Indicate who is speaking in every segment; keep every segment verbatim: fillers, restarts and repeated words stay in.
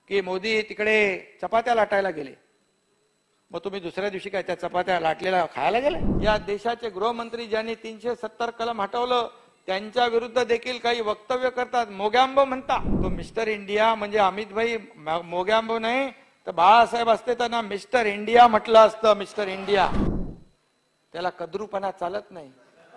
Speaker 1: की मोदी तिकडे चपात्या लाटायला गेले, मग तुम्ही दुसऱ्या दिवशी काय त्या चपात्या लाटलेल्या खायला गेले? या देशाचे गृहमंत्री ज्यांनी तीनशे सत्तर कलम हटवलं त्यांच्या विरुद्ध देखील काही वक्तव्य करतात, मोग्यांबो म्हणता. तो मिस्टर इंडिया म्हणजे अमित भाई मोग्यांबो नाही तर बाळासाहेब असते त्यांना मिस्टर इंडिया म्हटलं असतं. मिस्टर इंडिया त्याला कद्रूपणा चालत नाही.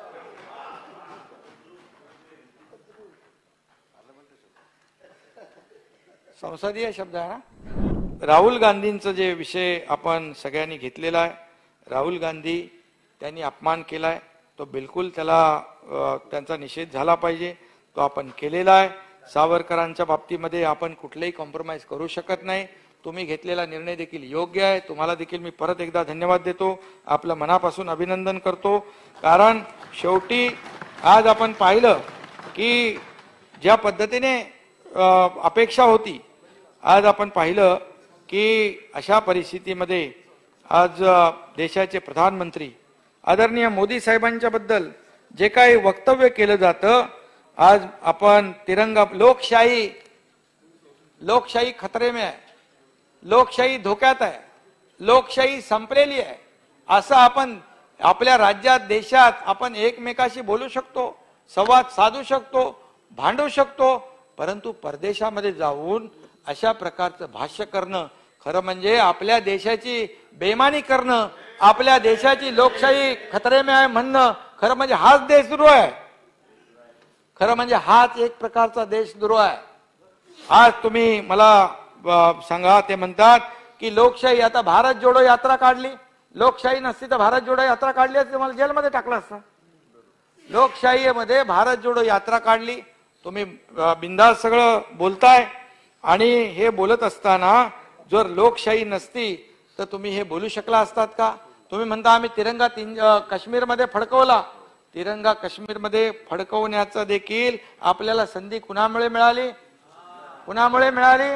Speaker 1: संसदीय शब्द आहे ना. राहुल गांधींचं जे विषय आपण सगळ्यांनी घेतलेला आहे, राहुल गांधी त्यांनी अपमान केलाय, तो बिलकुल त्याला त्यांचा निषेध झाला पाहिजे, तो आपण केलेला आहे. सावरकरांच्या बाबतीमध्ये आपण कुठलेही कॉम्प्रोमाइज करू शकत नाही. तुम्ही घेतलेला निर्णय देखील योग्य आहे. तुम्हाला देखील मी परत एकदा धन्यवाद देतो, आपलं मनापासून अभिनंदन करतो. कारण शेवटी आज आपण पाहिलं की ज्या पद्धतीने अपेक्षा होती, आज आपण पाहिलं की अशा परिस्थितीमध्ये आज देशाचे प्रधानमंत्री आदरणीय मोदी साहेबांच्या बद्दल जे काही वक्तव्य केलं जातं, आज आपण तिरंगा, लोकशाही लोकशाही खतरे में आहे, लोकशाही धोक्यात आहे, लोकशाही संपलेली आहे, असं आपण आपल्या राज्यात देशात आपण एकमेकाशी बोलू शकतो, संवाद साधू शकतो, भांडू शकतो. परंतु परदेशामध्ये जाऊन अशा प्रकारचं भाष्य करणं खरं म्हणजे आपल्या देशाची बेईमानी करणं, आपल्या देशाची लोकशाही खतरे में आहे म्हणणं खरं म्हणजे हाच देशद्रोह आहे. खरं म्हणजे हाच एक प्रकारचा देशद्रोह आहे. आज तुम्ही मला सांगा, ते म्हणतात की लोकशाही, आता भारत जोडो यात्रा काढली, लोकशाही नसती तर भारत जोडो यात्रा काढली असती मला जेलमध्ये टाकलं असतं. लोकशाहीमध्ये भारत जोडो यात्रा काढली, तुम्ही बिंदास सगळं बोलताय. आणि हे बोलत असताना जर लोकशाही नसती तर तुम्ही हे बोलू शकला असतात का? तुम्ही म्हणता आम्ही तिरंगा तीन काश्मीरमध्ये फडकवला. तिरंगा काश्मीरमध्ये फडकवण्याचं देखील आपल्याला संधी कुणामुळे मिळाली? कुणामुळे मिळाली?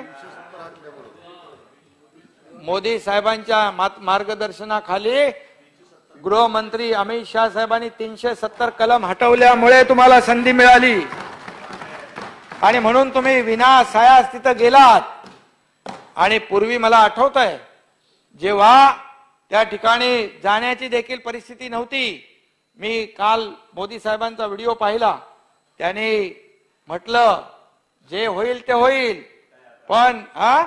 Speaker 1: मोदी साहेबांच्या मार्गदर्शनाखाली गृहमंत्री अमित शाह साहेबांनी तीनशे सत्तर कलम हटवल्यामुळे तुम्हाला संधी मिळाली. आणि म्हणून तुम्ही विनासायास तिथं गेलात. आणि पूर्वी मला आठवत आहे जेव्हा त्या ठिकाणी जाण्याची देखील परिस्थिती नव्हती. मी काल मोदी साहेबांचा व्हिडिओ पाहिला, त्याने म्हटलं जे होईल ते होईल, पण हा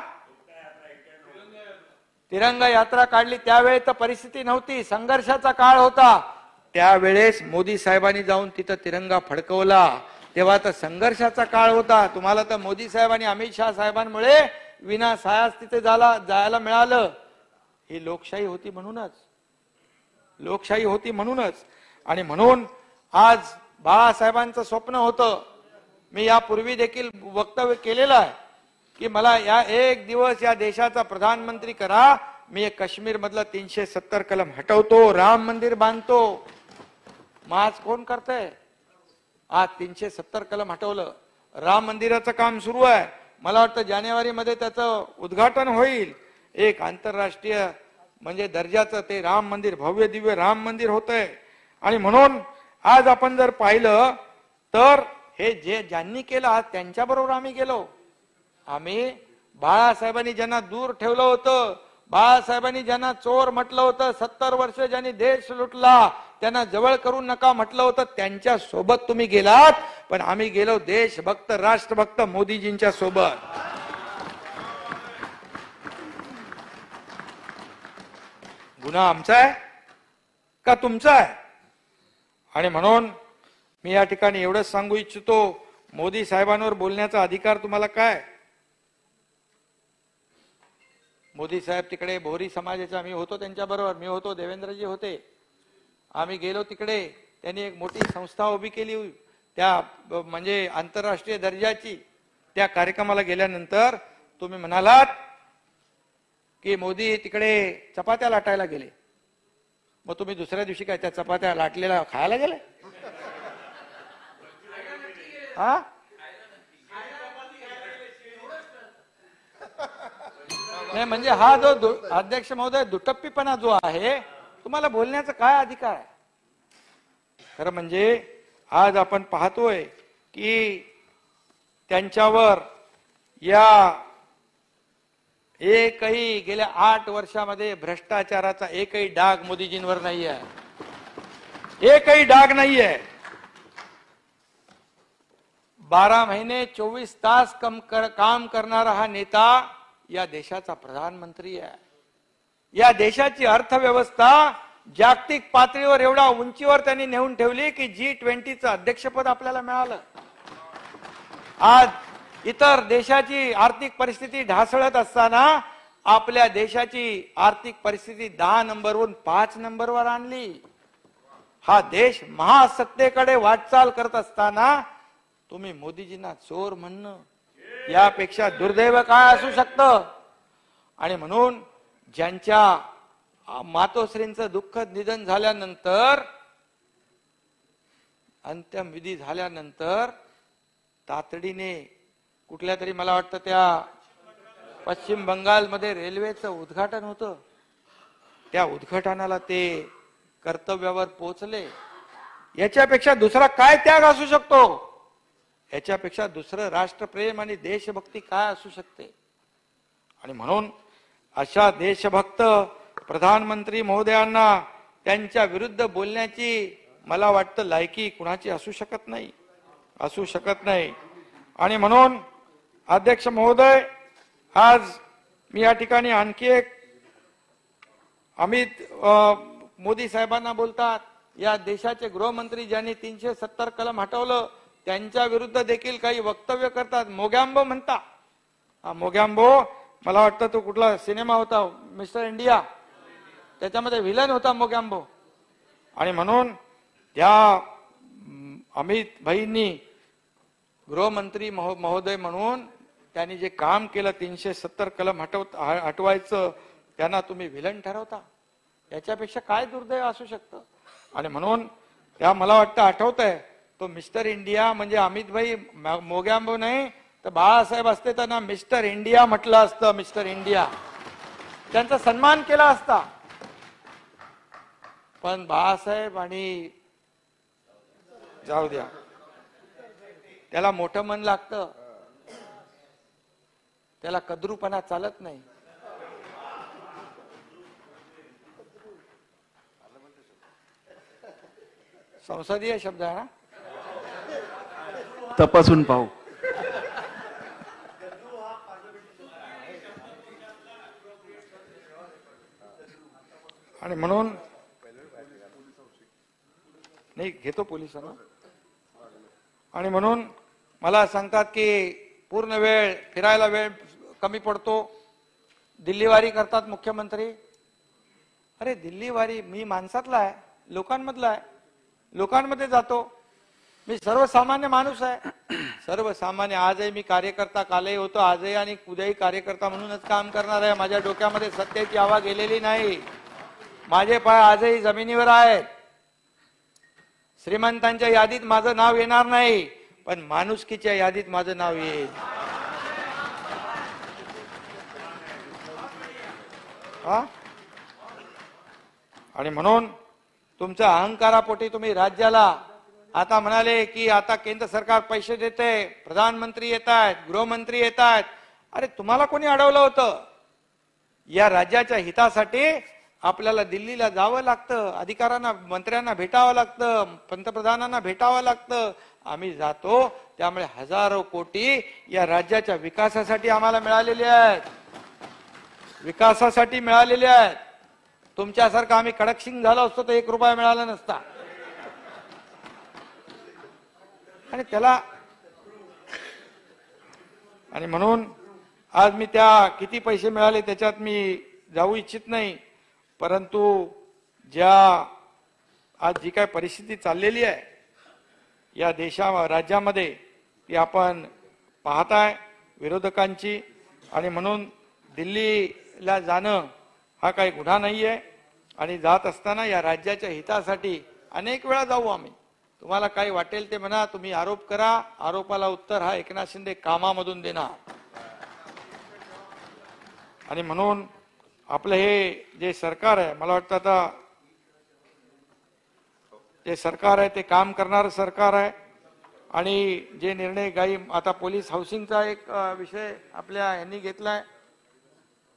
Speaker 1: तिरंगा यात्रा काढली त्यावेळी तर परिस्थिती नव्हती, संघर्षाचा काळ होता. त्यावेळेस मोदी साहेबांनी जाऊन तिथं तिरंगा फडकवला, तेव्हा तर संघर्षाचा काळ होता. तुम्हाला तर मोदी साहेब आणि अमित शाह साहेबांमुळे विनासायास तिथे झाला जायला मिळालं. ही लोकशाही होती म्हणूनच, लोकशाही होती म्हणूनच. आणि म्हणून आज बाळासाहेबांचं स्वप्न होतं, मी यापूर्वी देखील वक्तव्य केलेलं आहे की मला या एक दिवस या देशाचा प्रधानमंत्री करा, मी एक काश्मीर मधलं तीनशे सत्तर कलम हटवतो, राम मंदिर बांधतो. मग आज कोण करतंय? आज तीनशे सत्तर कलम हटवलं, राम मंदिराचं काम सुरू आहे. मला वाटतं जानेवारी मध्ये त्याचं उद्घाटन होईल. एक आंतरराष्ट्रीय म्हणजे दर्जाचं ते राम मंदिर, भव्य दिव्य राम मंदिर होतंय. आणि म्हणून आज आपण जर पाहिलं तर हे जे ज्यांनी केलं आज त्यांच्या बरोबर आम्ही गेलो. आम्ही बाळासाहेबांनी ज्यांना दूर ठेवलं होतं, बाळासाहेबांनी ज्यांना चोर म्हटलं होतं, सत्तर वर्ष ज्यांनी देश लुटला त्यांना जवळ करू नका म्हटलं होतं, त्यांच्या सोबत तुम्ही गेलात. पण आम्ही गेलो देशभक्त राष्ट्रभक्त मोदीजींच्या सोबत. गुन्हा आमचा आहे का तुमचा आहे? आणि म्हणून मी या ठिकाणी एवढंच सांगू इच्छितो, मोदी साहेबांवर बोलण्याचा अधिकार तुम्हाला काय? मोदी साहेब तिकडे भोरी समाजाचा, मी होतो त्यांच्या बरोबर, मी होतो, देवेंद्रजी होते. आम्ही गेलो तिकडे, त्यांनी एक मोठी संस्था उभी केली त्या म्हणजे आंतरराष्ट्रीय दर्जाची. त्या कार्यक्रमाला गेल्यानंतर तुम्ही म्हणालात की मोदी तिकडे चपात्या लाटायला गेले, मग तुम्ही दुसऱ्या दिवशी काय त्या चपात्या लाटलेल्या खायला गेले? हा नाही, म्हणजे हा जो अध्यक्ष महोदय दुटप्पीपणा जो आहे, तुम्हाला बोलण्याचा काय अधिकार आहे? खरं म्हणजे आज आपण पाहतोय की त्यांच्यावर या एकही गेल्या आठ वर्षामध्ये भ्रष्टाचाराचा एकही डाग मोदीजींवर नाही आहे, एकही डाग नाही आहे. बारा महिने चोवीस तास कम कर, काम करणारा हा नेता या देशाचा प्रधानमंत्री आहे. या देशाची अर्थव्यवस्था जागतिक पातळीवर एवढा उंचीवर त्यांनी नेऊन ठेवली की जी ट्वेंटीचं अध्यक्षपद आपल्याला मिळालं. आज इतर देशाची आर्थिक परिस्थिती ढासळत असताना आपल्या देशाची आर्थिक परिस्थिती दहा नंबरवरून पाच नंबरवर आणली. हा देश महासत्तेकडे वाटचाल करत असताना तुम्ही मोदीजींना चोर म्हणणं यापेक्षा दुर्दैव काय असू शकतं. आणि म्हणून ज्यांच्या मातोश्रींचं दुःखद निधन झाल्यानंतर, अंत्यविधी झाल्यानंतर तातडीने कुठल्या तरी, मला वाटतं त्या पश्चिम बंगालमध्ये रेल्वेचं उद्घाटन होतं, त्या उद्घाटनाला ते कर्तव्यावर पोहोचले. याच्यापेक्षा दुसरा काय त्याग असू शकतो? याच्यापेक्षा दुसरं राष्ट्रप्रेम आणि देशभक्ती काय असू शकते? आणि म्हणून अशा देशभक्त प्रधानमंत्री महोदयांना त्यांच्या विरुद्ध बोलण्याची मला वाटतं लायकी कुणाची असू शकत नाही, असू शकत नाही. आणि म्हणून अध्यक्ष महोदय, आज मी या ठिकाणी आणखी एक, अमित मोदी साहेबांना बोलतात, या देशाचे गृहमंत्री ज्यांनी तीनशे सत्तर कलम हटवलं त्यांच्या विरुद्ध देखील काही वक्तव्य करतात. मोगॅम्बो म्हणता, हा मोगॅम्बो मला वाटतं तो कुठला सिनेमा होता मिस्टर इंडिया, त्याच्यामध्ये विलन होता मोगॅम्बो. आणि म्हणून त्या अमित भाईंनी गृहमंत्री महोदय म्हणून त्यांनी जे काम केलं, तीनशे सत्तर कलम हटव हटवायचं, त्यांना तुम्ही विलन ठरवता. याच्यापेक्षा काय दुर्दैव असू शकतं? आणि म्हणून त्या मला वाटतं आठवत आहे, तो मिस्टर इंडिया म्हणजे अमित भाई मोगॅम्बो नाही तर बाळासाहेब असते त्यांना मिस्टर इंडिया म्हटलं असतं. मिस्टर इंडिया त्यांचा सन्मान केला असता. पण बाळासाहेब आणि जाऊ द्या, त्याला मोठं मन लागतं, त्याला कद्रूपणा चालत नाही. संसदीय शब्द आहे ना,
Speaker 2: तपासून पाहू.
Speaker 1: आणि म्हणून नाही घेतो पोलिसांना. आणि म्हणून मला सांगतात की पूर्ण वेळ फिरायला वेळ कमी पडतो, दिल्लीवारी करतात मुख्यमंत्री. अरे दिल्लीवारी, मी माणसातला आहे, लोकांमधला आहे, लोकांमध्ये जातो. मी सर्वसामान्य माणूस आहे, सर्वसामान्य. आजही मी कार्यकर्ता, कालही होतो, आजही आणि उद्याही कार्यकर्ता म्हणूनच काम करणार आहे. माझ्या डोक्यामध्ये सत्तेची हवा गेलेली नाही. माझे पाय आजही जमिनीवर आहेत. श्रीमंतांच्या यादीत माझं नाव येणार नाही, पण माणुसकीच्या यादीत माझं नाव येईल. हा? आणि म्हणून तुमच्या अहंकारापोटी तुम्ही राज्याला आता म्हणाले की आता केंद्र सरकार पैसे देते, प्रधानमंत्री येत आहेत, गृहमंत्री येत आहेत. अरे तुम्हाला कोणी अडवलं होतं? या राज्याच्या हितासाठी आपल्याला दिल्लीला जावं लागतं, अधिकाऱ्यांना, मंत्र्यांना भेटावं लागतं, पंतप्रधानांना भेटावं लागतं. आम्ही जातो, त्यामुळे हजारो कोटी या राज्याच्या विकासासाठी आम्हाला मिळालेले आहेत, विकासासाठी मिळालेले आहेत. तुमच्यासारखं आम्ही कडकसिंग झालो असतो तर एक रुपया मिळाला नसता. आणि त्याला आणि म्हणून आज मी त्या किती पैसे मिळाले त्याच्यात मी जाऊ इच्छित नाही, परंतु ज्या आज जी काय परिस्थिती चाललेली आहे या देशा राज्यामध्ये ती आपण पाहताय विरोधकांची. आणि म्हणून दिल्लीला जाणं हा काही गुन्हा नाहीये. आणि जात असताना या राज्याच्या हितासाठी अनेक वेळा जाऊ आम्ही. तुम्हाला काही वाटेल ते म्हणा, तुम्ही आरोप करा, आरोपाला उत्तर हा एकनाथ शिंदे कामामधून देणार. आणि म्हणून आपलं हे जे सरकार आहे, मला वाटतं आता जे सरकार आहे ते काम करणारं सरकार आहे. आणि जे निर्णय काही आता पोलीस हाऊसिंगचा एक विषय आपल्या यांनी घेतलाय,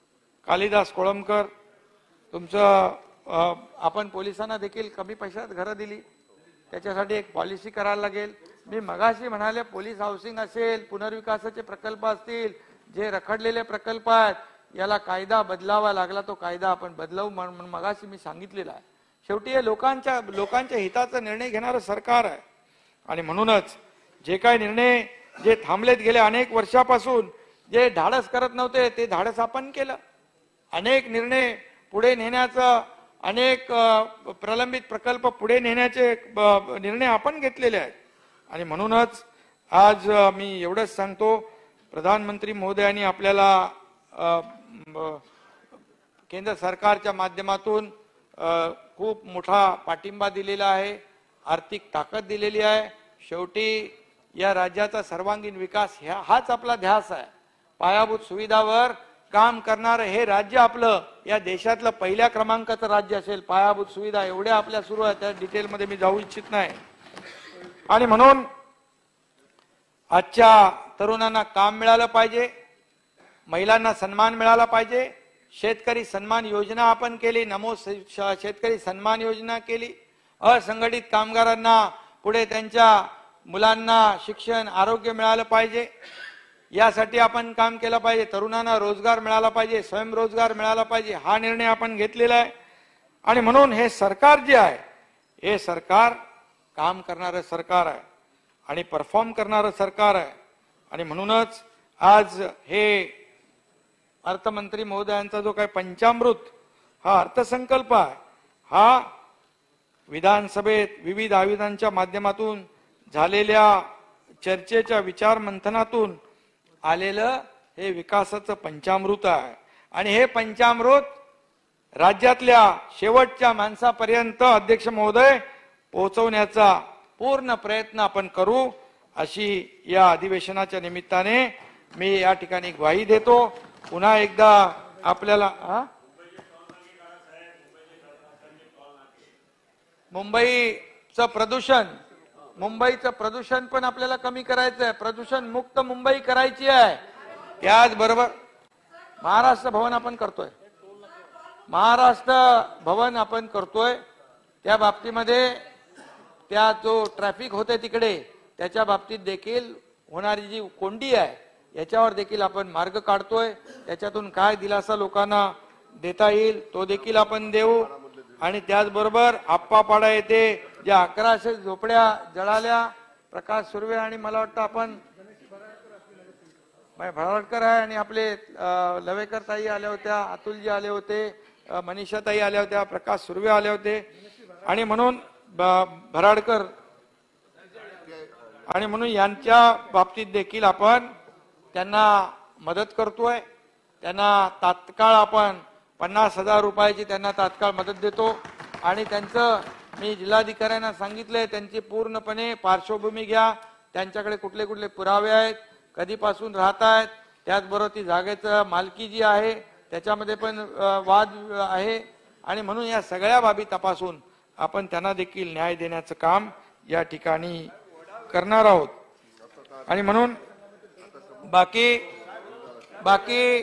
Speaker 1: कालिदास कोळंबकर, तुमचं अ, आपण पोलिसांना देखील कमी पैशात घरं दिली, त्याच्यासाठी एक पॉलिसी करायला लागेल. मी मगाशी म्हणाले पोलीस हाऊसिंग असेल, पुनर्विकासाचे प्रकल्प असतील, जे रखडलेले प्रकल्प आहेत, याला कायदा बदलावा लागला, तो कायदा आपण बदलवू म्हणून मगाशी मी सांगितलेलं आहे. शेवटी हे लोकांच्या लोकांच्या हिताचा निर्णय घेणारं सरकार आहे आणि म्हणूनच जे काही निर्णय जे थांबलेत गेले अनेक वर्षापासून, जे धाडस करत नव्हते ते धाडस आपण केलं. अनेक निर्णय पुढे नेण्याचं, अनेक प्रलंबित प्रकल्प पुढे नेण्याचे निर्णय आपण घेतलेले आहेत आणि म्हणूनच आज मी एवढंच सांगतो, प्रधानमंत्री महोदयांनी आपल्याला केंद्र सरकारच्या माध्यमातून खूप मोठा पाठिंबा दिलेला आहे, आर्थिक ताकद दिलेली आहे. शेवटी या राज्याचा सर्वांगीण विकास ह्या हाच आपला ध्यास आहे. पायाभूत सुविधावर काम करणारं हे राज्य आपलं या देशातलं पहिल्या क्रमांकाचं राज्य असेल. पायाभूत सुविधा एवढ्या आपल्या सुरू आहेत, त्या डिटेलमध्ये मी जाऊ इच्छित नाही. आणि म्हणून आजच्या तरुणांना काम मिळालं पाहिजे, महिलांना सन्मान मिळाला पाहिजे. शेतकरी सन्मान योजना आपण केली, नमो शेतकरी सन्मान योजना केली. असंघटित कामगारांना पुढे त्यांच्या मुलांना शिक्षण, आरोग्य मिळालं पाहिजे, यासाठी आपण काम केलं पाहिजे. तरुणांना रोजगार मिळाला पाहिजे, स्वयंरोजगार मिळाला पाहिजे, हा निर्णय आपण घेतलेला आहे. आणि म्हणून हे सरकार जे आहे, हे सरकार काम करणारं सरकार आहे आणि परफॉर्म करणारं सरकार आहे. आणि म्हणूनच आज हे अर्थमंत्री महोदयांचा जो काही पंचामृत हा अर्थसंकल्प आहे, हा विधानसभेत विविध आयुधांच्या माध्यमातून झालेल्या चर्चेच्या विचार मंथनातून आलेलं हे विकासाचं पंचामृत आहे. आणि हे पंचामृत राज्यातल्या शेवटच्या माणसापर्यंत अध्यक्ष महोदय पोहोचवण्याचा पूर्ण प्रयत्न आपण करू, अशी या अधिवेशनाच्या निमित्ताने मी या ठिकाणी ग्वाही देतो. पुन्हा एकदा आपल्याला मुंबईचं प्रदूषण मुंबईचं प्रदूषण पण आपल्याला कमी करायचं आहे. प्रदूषण मुक्त मुंबई करायची आहे. त्याचबरोबर महाराष्ट्र भवन आपण करतोय, महाराष्ट्र भवन आपण करतोय त्या बाबतीमध्ये त्या जो ट्रॅफिक होते तिकडे, त्याच्या बाबतीत देखील होणारी जी कोंडी आहे याच्यावर देखील आपण मार्ग काढतोय. त्याच्यातून काय दिलासा लोकांना देता येईल तो देखील आपण देऊ. आणि त्याचबरोबर आप्पापाडा येथे ज्या अकराशे झोपड्या जळाल्या, प्रकाश सुर्वे आणि मला वाटतं आपण भराडकर आहे आणि आपले लवेकर ताई आल्या होत्या, अतुलजी आले होते, मनीषा ताई आल्या होत्या, प्रकाश सुर्वे आले होते. आणि म्हणून भराडकर आणि म्हणून यांच्या बाबतीत देखील आपण त्यांना मदत करतोय. त्यांना तात्काळ आपण पन्नास हजार रुपयाची त्यांना तात्काळ मदत देतो. आणि त्यांचं मी जिल्हाधिकाऱ्यांना सांगितलंय, त्यांची पूर्णपणे पार्श्वभूमी घ्या, त्यांच्याकडे कुठले कुठले पुरावे आहेत, कधीपासून राहत आहेत, त्याचबरोबर ती जागेचं मालकी जी आहे त्याच्यामध्ये पण वाद आहे. आणि म्हणून या सगळ्या बाबी तपासून आपण त्यांना देखील न्याय देण्याचं काम या ठिकाणी करणार आहोत. आणि म्हणून बाकी बाकी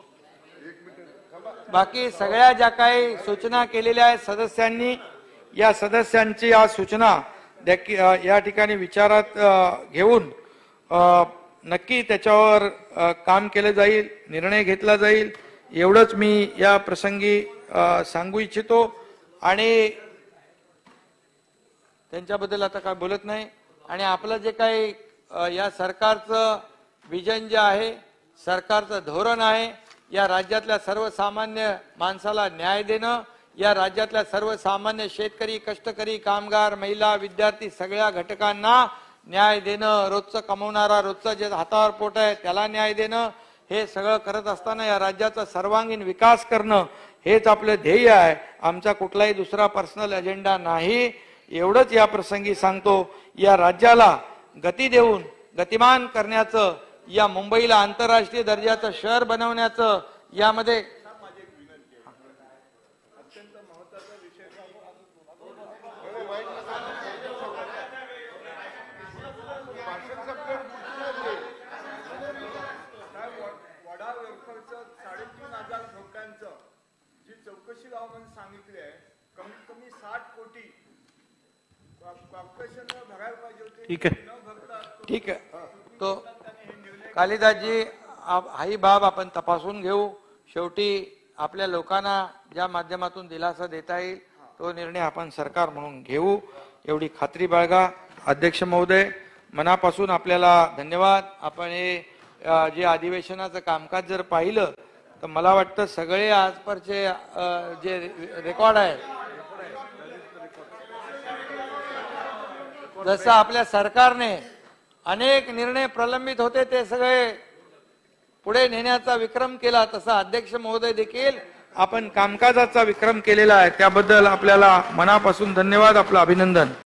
Speaker 1: बाकी सगळ्या ज्या काही सूचना केलेल्या आहेत सदस्यांनी, या सदस्यांची या सूचना या ठिकाणी विचारात घेऊन नक्की त्याच्यावर काम केलं जाईल, निर्णय घेतला जाईल, एवढंच मी या प्रसंगी सांगू इच्छितो. आणि त्यांच्याबद्दल आता काय बोलत नाही. आणि आपलं जे काही या सरकारचं विजन जे आहे, सरकारचं धोरण आहे, या राज्यातल्या सर्वसामान्य माणसाला न्याय देणं, या राज्यातल्या सर्वसामान्य शेतकरी, कष्टकरी, कामगार, महिला, विद्यार्थी सगळ्या घटकांना न्याय देणं, रोजचं कमवणारा, रोजचं जे हातावर पोट आहे त्याला न्याय देणं, हे सगळं करत असताना या राज्याचा सर्वांगीण विकास करणं हेच आपलं ध्येय आहे. आमचा कुठलाही दुसरा पर्सनल अजेंडा नाही. एवढंच या प्रसंगी सांगतो. या राज्याला गती देऊन गतिमान करण्याचं, या मुंबईला आंतरराष्ट्रीय दर्जाचं शहर बनवण्याचं, यामध्ये
Speaker 2: साडेतीन हजार लोकांचं बाबांनी सांगितले आहे कमीत कमी साठ कोटी कॉर्पोरेशनला भरायला पाहिजे होते.
Speaker 3: ठीक आहे.
Speaker 2: न भरता
Speaker 1: ठीक आहे. तो कालिदासजी आप- हाही बाब आपण तपासून घेऊ. शेवटी आपल्या लोकांना ज्या माध्यमातून दिलासा देता येईल तो निर्णय आपण सरकार म्हणून घेऊ, एवढी खात्री बाळगा. अध्यक्ष महोदय, मनापासून आपल्याला धन्यवाद. आपण हे अ, जे अधिवेशनाचं कामकाज जर पाहिलं तर मला वाटतं सगळे आजपर्यंतचे अ, जे रेकॉर्ड आहे, जसं आपल्या सरकारने अनेक निर्णय प्रलंबित होते ते सगळे पुढे नेण्याचा विक्रम केला, तसा अध्यक्ष महोदय देखील आपण कामकाजाचा विक्रम केलेला आहे. त्याबद्दल आपल्याला मनापासून धन्यवाद, आपलं अभिनंदन.